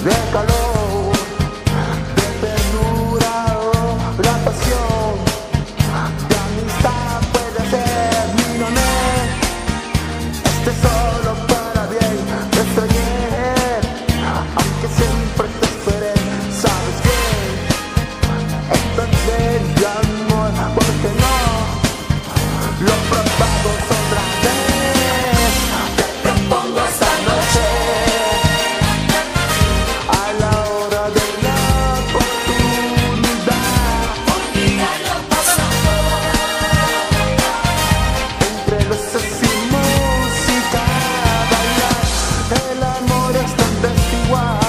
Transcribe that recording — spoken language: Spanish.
de calor, de ternura o la pasión, de amistad puede ser mi nombre. Este solo para bien, te extrañé, aunque siempre te esperé. ¿Sabes qué? Esto es de amor, porque no lo probamos otra vez. Te propongo esta noche, a la hora de la oportunidad, Olvídalo pasado. entre luces y música, bailar. El amor es tan desigual.